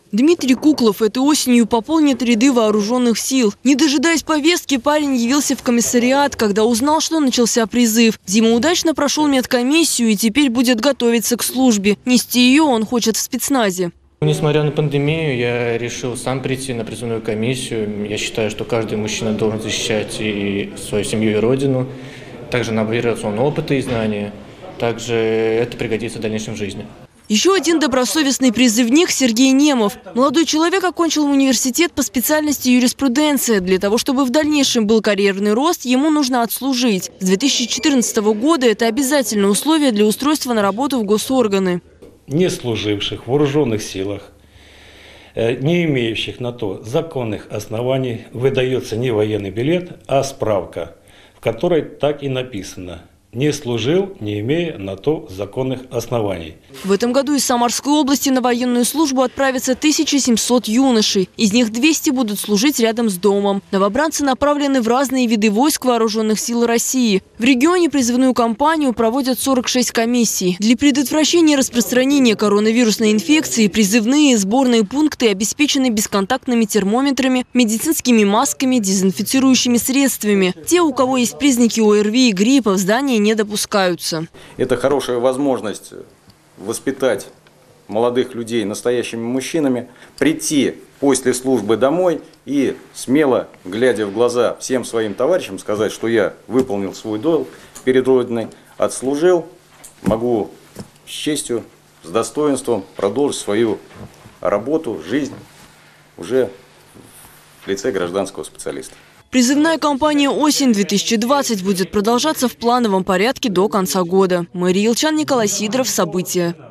Дмитрий Куклов этой осенью пополнит ряды вооруженных сил. Не дожидаясь повестки, парень явился в комиссариат, когда узнал, что начался призыв. Дима удачно прошел медкомиссию и теперь будет готовиться к службе. Нести ее он хочет в спецназе. Несмотря на пандемию, я решил сам прийти на призывную комиссию. Я считаю, что каждый мужчина должен защищать и свою семью, и родину. Также набираться он опыта и знания. Также это пригодится в дальнейшем в жизни. Еще один добросовестный призывник – Сергей Немов. Молодой человек окончил университет по специальности юриспруденция. Для того, чтобы в дальнейшем был карьерный рост, ему нужно отслужить. С 2014 года это обязательное условие для устройства на работу в госорганы. Не служивших в вооруженных силах, не имеющих на то законных оснований, выдается не военный билет, а справка, в которой так и написано: не служил, не имея на то законных оснований. В этом году из Самарской области на военную службу отправятся 1700 юношей. Из них 200 будут служить рядом с домом. Новобранцы направлены в разные виды войск вооруженных сил России. В регионе призывную кампанию проводят 46 комиссий. Для предотвращения распространения коронавирусной инфекции призывные и сборные пункты обеспечены бесконтактными термометрами, медицинскими масками, дезинфицирующими средствами. Те, у кого есть признаки ОРВИ и гриппа, в здании не допускаются. Это хорошая возможность воспитать молодых людей настоящими мужчинами, прийти после службы домой и смело, глядя в глаза всем своим товарищам, сказать, что я выполнил свой долг перед Родиной, отслужил, могу с честью, с достоинством продолжить свою работу, жизнь уже в лице гражданского специалиста. Призывная кампания «Осень-2020» будет продолжаться в плановом порядке до конца года. Мария Илчан, Николай Сидоров. События.